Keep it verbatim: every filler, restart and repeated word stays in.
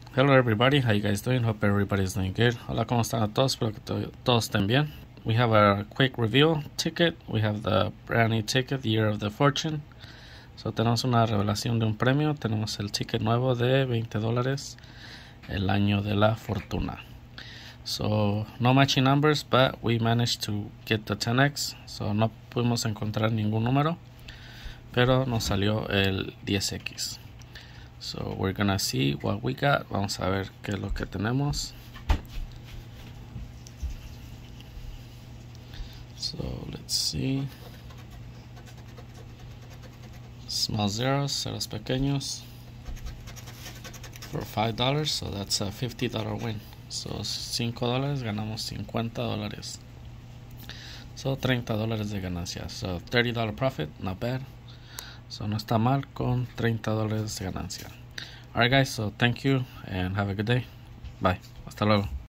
Hello everybody, how you guys doing? Hope everybody's doing good. Hola, ¿cómo están a todos? Espero que to todos estén bien. We have a quick review ticket. We have the brand new ticket, Year of the Fortune. So tenemos una revelación de un premio. Tenemos el ticket nuevo de veinte dólares, el año de la fortuna. So no matching numbers, but we managed to get the ten X. So no pudimos encontrar ningún número, pero nos salió el diez X. So we're gonna see what we got. Vamos a ver qué es lo que tenemos. So let's see. Small zeros, ceros pequeños, for five dollars. So that's a fifty dollar win. So cinco dólares, ganamos cincuenta dólares. So treinta dólares de ganancia. So thirty dollar profit, not bad. So no está mal con treinta dólares de ganancia. Alright guys, so thank you and have a good day. Bye. Hasta luego.